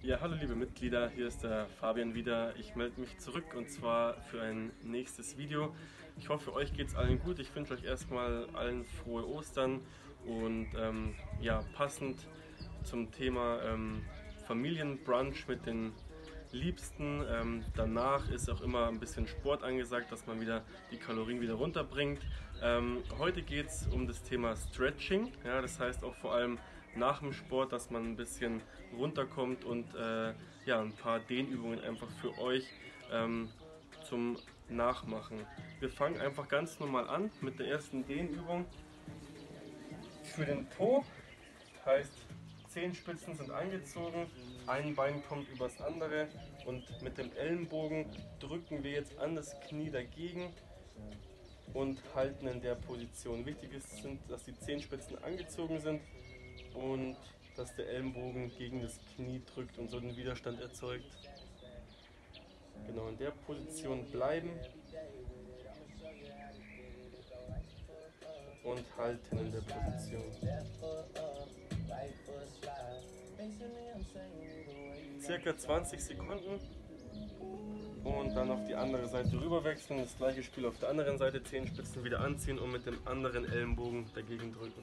Ja, hallo liebe Mitglieder, hier ist der Fabian wieder. Ich melde mich zurück und zwar für ein nächstes Video. Ich hoffe, euch geht es allen gut. Ich wünsche euch erstmal allen frohe Ostern und ja, passend zum Thema Familienbrunch mit den Liebsten. Danach ist auch immer ein bisschen Sport angesagt, dass man wieder die Kalorien wieder runterbringt. Heute geht es um das Thema Stretching, ja, das heißt auch vor allem nach dem Sport, dass man ein bisschen runterkommt und ja, ein paar Dehnübungen einfach für euch zum Nachmachen. Wir fangen einfach ganz normal an mit der ersten Dehnübung für den Po, heißt Zehenspitzen sind angezogen, ein Bein kommt übers andere und mit dem Ellenbogen drücken wir jetzt an das Knie dagegen und halten in der Position. Wichtig ist, dass die Zehenspitzen angezogen sind und dass der Ellenbogen gegen das Knie drückt und so den Widerstand erzeugt. Genau in der Position bleiben und halten in der Position. Circa 20 Sekunden und dann auf die andere Seite rüber wechseln. Das gleiche Spiel auf der anderen Seite, Zehenspitzen wieder anziehen und mit dem anderen Ellenbogen dagegen drücken.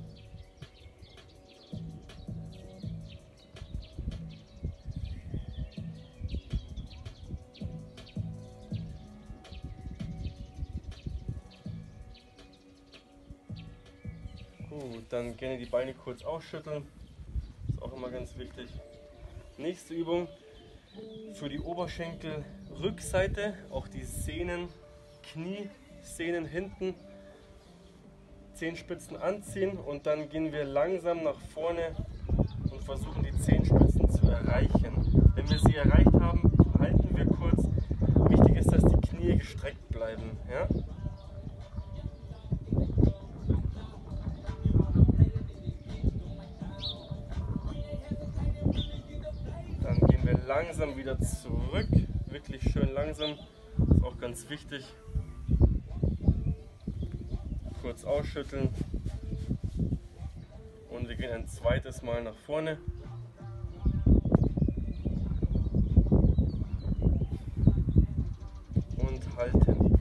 Gut, dann gerne die Beine kurz ausschütteln, ist auch immer ganz wichtig. Nächste Übung für die Oberschenkelrückseite, auch die Sehnen, Kniesehnen hinten, Zehenspitzen anziehen und dann gehen wir langsam nach vorne und versuchen die Zehenspitzen zu erreichen. Wenn wir sie erreicht haben, halten wir kurz. Wichtig ist, dass die Knie gestreckt bleiben. Ja? Dann gehen wir langsam wieder zurück, wirklich schön langsam, das ist auch ganz wichtig. Kurz ausschütteln und wir gehen ein zweites Mal nach vorne. Und halten.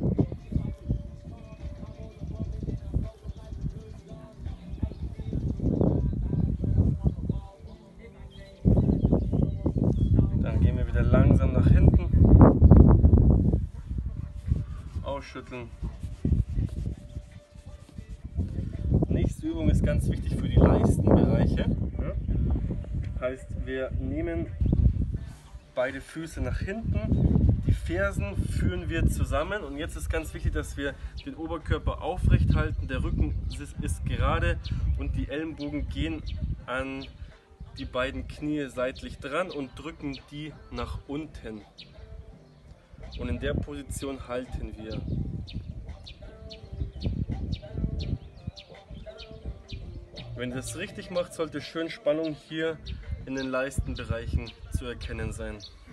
Dann gehen wir wieder langsam nach hinten. Ausschütteln. Nächste Übung ist ganz wichtig für die Leistenbereiche. Ja? Heißt, wir nehmen beide Füße nach hinten, die Fersen führen wir zusammen und jetzt ist ganz wichtig, dass wir den Oberkörper aufrecht halten, der Rücken ist gerade und die Ellenbogen gehen an die beiden Knie seitlich dran und drücken die nach unten. Und in der Position halten wir. Wenn ihr das richtig macht, sollte schön Spannung hier in den Leistenbereichen zu erkennen sein.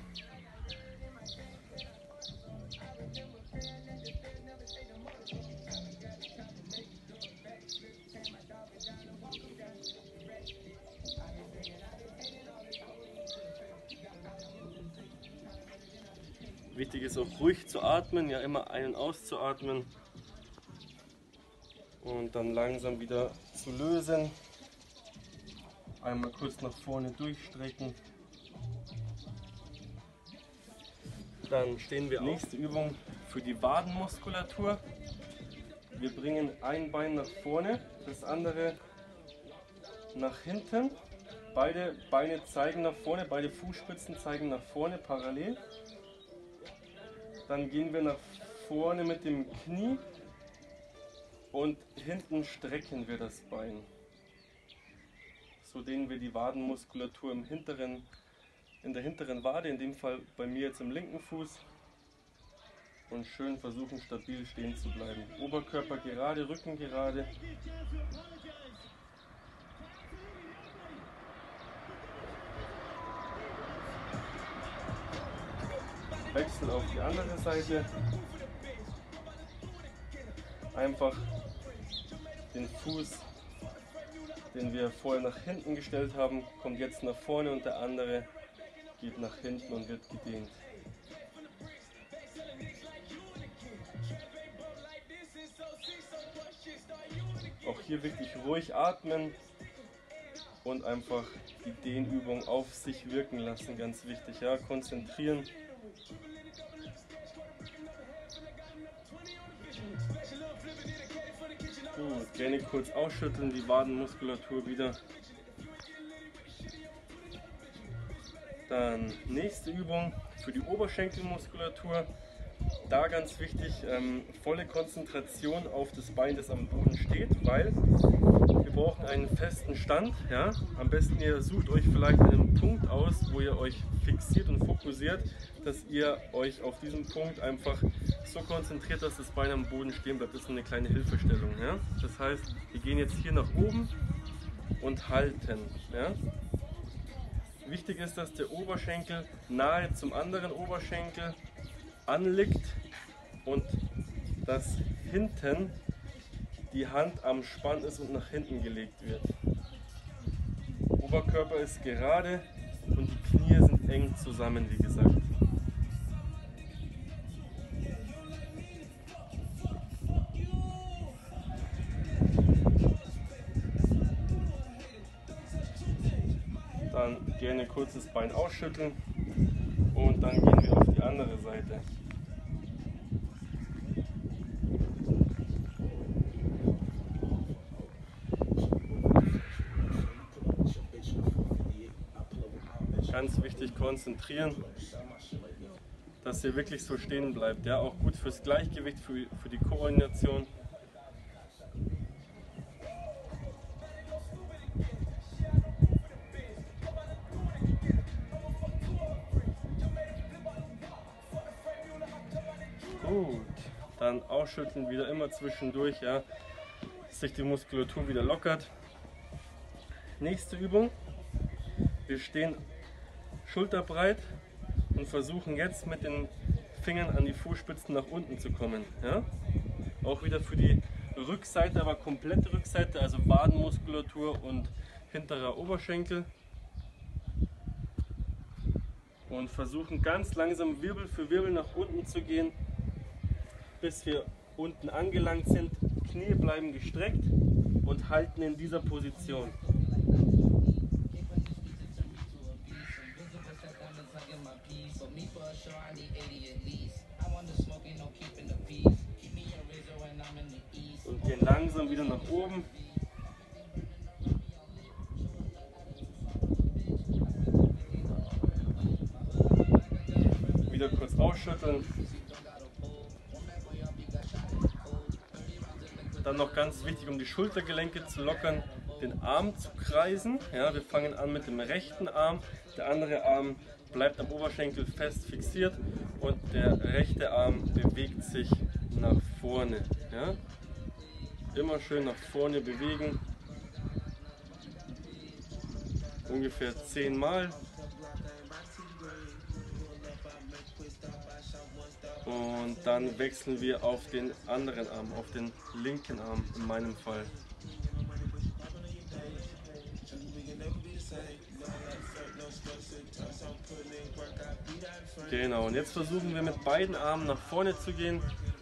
Wichtig ist auch ruhig zu atmen, ja immer ein- und auszuatmen und dann langsam wieder zu lösen. Einmal kurz nach vorne durchstrecken. Dann stehen wir auf. Nächste Übung für die Wadenmuskulatur. Wir bringen ein Bein nach vorne, das andere nach hinten. Beide Beine zeigen nach vorne, beide Fußspitzen zeigen nach vorne parallel. Dann gehen wir nach vorne mit dem Knie und hinten strecken wir das Bein. So dehnen wir die Wadenmuskulatur in der hinteren Wade, in dem Fall bei mir jetzt im linken Fuß. Und schön versuchen, stabil stehen zu bleiben. Oberkörper gerade, Rücken gerade. Wechsel auf die andere Seite. Einfach den Fuß, den wir vorher nach hinten gestellt haben, kommt jetzt nach vorne und der andere geht nach hinten und wird gedehnt. Auch hier wirklich ruhig atmen und einfach die Dehnübung auf sich wirken lassen, ganz wichtig, ja, konzentrieren. Gut, gerne kurz ausschütteln, die Wadenmuskulatur wieder. Dann nächste Übung für die Oberschenkelmuskulatur. Da ganz wichtig, volle Konzentration auf das Bein, das am Boden steht, weil wir brauchen einen festen Stand. Ja? Am besten ihr sucht euch vielleicht einen Punkt aus, wo ihr euch fixiert und fokussiert, dass ihr euch auf diesen Punkt einfach so konzentriert, dass das Bein am Boden stehen bleibt. Das ist eine kleine Hilfestellung. Ja? Das heißt, wir gehen jetzt hier nach oben und halten. Ja? Wichtig ist, dass der Oberschenkel nahe zum anderen Oberschenkel anliegt und dass hinten die Hand am Spann ist und nach hinten gelegt wird. Oberkörper ist gerade und die Knie sind eng zusammen, wie gesagt. Dann gerne kurzes Bein ausschütteln und dann gehen wir auf die andere Seite. Ganz wichtig, konzentrieren, dass ihr wirklich so stehen bleibt. Ja, auch gut fürs Gleichgewicht, für die Koordination. Gut, dann ausschütteln, wieder immer zwischendurch, ja, dass sich die Muskulatur wieder lockert. Nächste Übung. Wir stehen schulterbreit und versuchen jetzt mit den Fingern an die Fußspitzen nach unten zu kommen. Ja? Auch wieder für die Rückseite, aber komplette Rückseite, also Wadenmuskulatur und hinterer Oberschenkel. Und versuchen ganz langsam Wirbel für Wirbel nach unten zu gehen, bis wir unten angelangt sind. Knie bleiben gestreckt und halten in dieser Position. Und gehen langsam wieder nach oben. Wieder kurz ausschütteln. Dann noch ganz wichtig, um die Schultergelenke zu lockern, den Arm zu kreisen. Ja, wir fangen an mit dem rechten Arm, der andere Arm bleibt am Oberschenkel fest fixiert und der rechte Arm bewegt sich nach vorne. Ja. Immer schön nach vorne bewegen, ungefähr 10 Mal. Und dann wechseln wir auf den anderen Arm, auf den linken Arm in meinem Fall. Genau, und jetzt versuchen wir mit beiden Armen nach vorne zu gehen.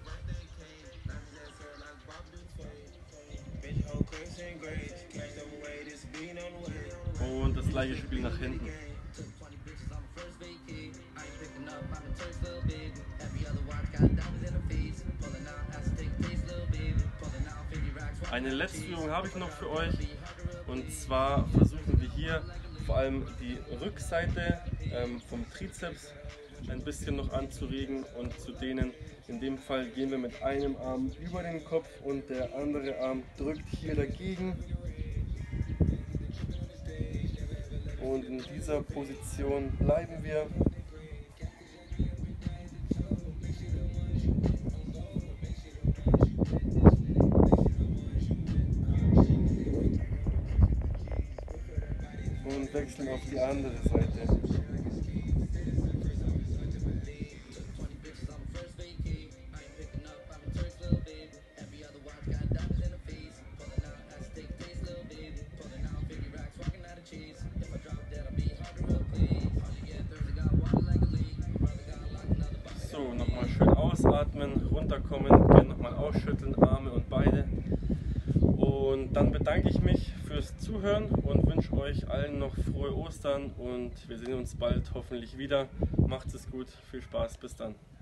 Und das gleiche Spiel nach hinten. Eine letzte Übung habe ich noch für euch, und zwar versuchen wir hier vor allem die Rückseite vom Trizeps ein bisschen noch anzuregen und zu dehnen. In dem Fall gehen wir mit einem Arm über den Kopf und der andere Arm drückt hier dagegen. Und in dieser Position bleiben wir. Und wechseln auf die andere Seite. So, nochmal schön ausatmen, runterkommen, gerne nochmal ausschütteln, Arme und Beine. Und dann bedanke ich mich fürs Zuhören und wünsche euch allen noch frohe Ostern und wir sehen uns bald hoffentlich wieder. Macht's es gut, viel Spaß, bis dann.